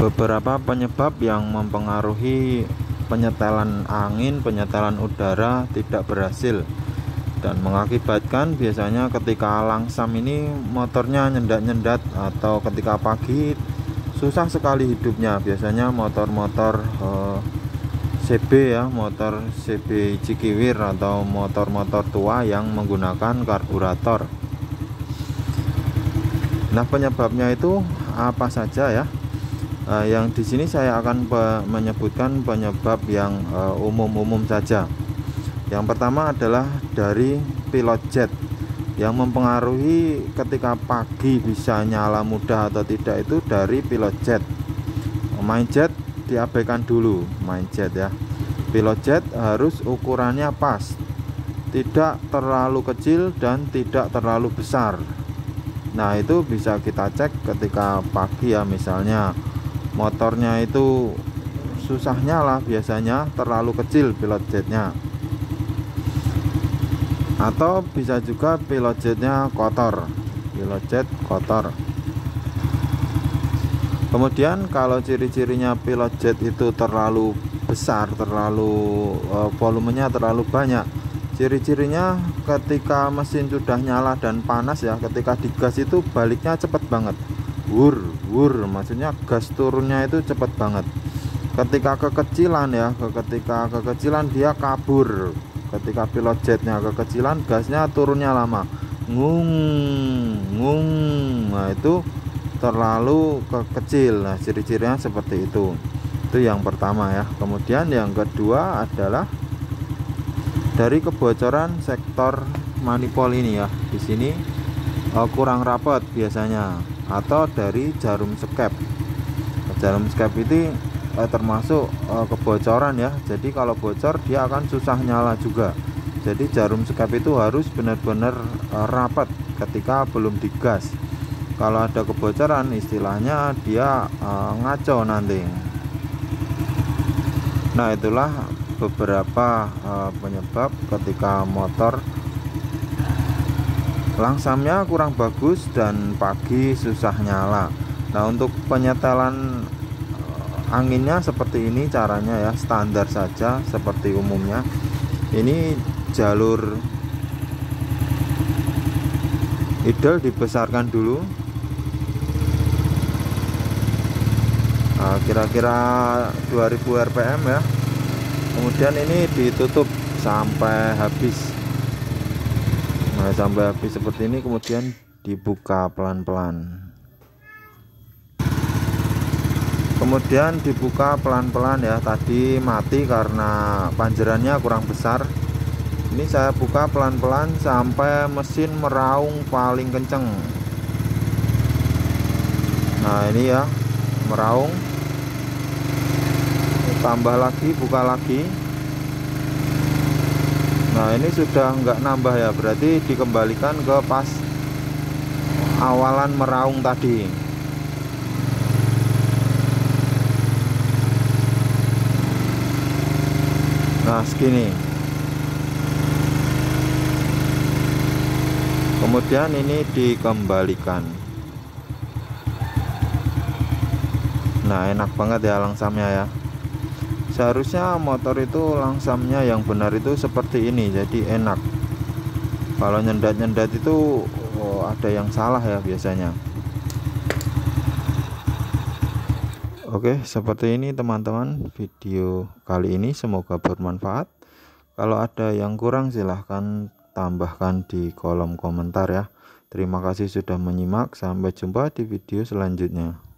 Beberapa penyebab yang mempengaruhi penyetelan angin, penyetelan udara tidak berhasil dan mengakibatkan biasanya ketika langsam ini motornya nyendat-nyendat, atau ketika pagi susah sekali hidupnya. Biasanya motor-motor CB ya, motor CB Cikiwir atau motor-motor tua yang menggunakan karburator. Nah, penyebabnya itu apa saja ya? Yang di sini saya akan menyebutkan penyebab yang umum-umum saja. Yang pertama adalah dari pilot jet, yang mempengaruhi ketika pagi bisa nyala mudah atau tidak itu dari pilot jet. Main jet diabaikan dulu, main jet ya. Pilot jet harus ukurannya pas, tidak terlalu kecil dan tidak terlalu besar. Nah, itu bisa kita cek ketika pagi ya, misalnya motornya itu susah nyala, biasanya terlalu kecil pilot jetnya, atau bisa juga pilot jetnya kotor, pilot jet kotor. Kemudian kalau ciri-cirinya pilot jet itu terlalu besar, terlalu volumenya terlalu banyak, ciri-cirinya ketika mesin sudah nyala dan panas ya, ketika digas itu baliknya cepat banget, wur, maksudnya gas turunnya itu cepat banget. Ketika kekecilan ya, ketika kekecilan dia kabur. Ketika pilot jetnya kekecilan, gasnya turunnya lama, ngung. Nah, itu terlalu kecil. Nah, ciri-cirinya seperti itu. Itu yang pertama ya. Kemudian yang kedua adalah dari kebocoran sektor manifold ini ya. Di sini kurang rapat biasanya, atau dari jarum skep. Jarum skep ini termasuk kebocoran ya. Jadi kalau bocor dia akan susah nyala juga. Jadi jarum skep itu harus benar-benar rapat ketika belum digas. Kalau ada kebocoran istilahnya dia ngaco nanti. Nah, itulah beberapa penyebab ketika motor langsamnya kurang bagus dan pagi susah nyala. Nah, untuk penyetelan anginnya seperti ini caranya ya, standar saja seperti umumnya. Ini jalur idle dibesarkan dulu, kira-kira 2000 rpm ya. Kemudian ini ditutup sampai habis. Nah, sampai habis seperti ini, kemudian dibuka pelan-pelan. Kemudian dibuka pelan-pelan ya. Tadi mati karena panjerannya kurang besar. Ini saya buka pelan-pelan sampai mesin meraung paling kenceng. Nah, ini ya, meraung. Tambah lagi, buka lagi. Nah, ini sudah enggak nambah ya, berarti dikembalikan ke pas awalan meraung tadi. Nah, segini. Kemudian ini dikembalikan. Nah, enak banget ya langsamnya ya. Seharusnya motor itu langsamnya yang benar itu seperti ini, jadi enak. Kalau nyendat-nyendat itu ada yang salah ya biasanya. Oke, seperti ini teman-teman video kali ini, semoga bermanfaat. Kalau ada yang kurang silahkan tambahkan di kolom komentar ya. Terima kasih sudah menyimak, sampai jumpa di video selanjutnya.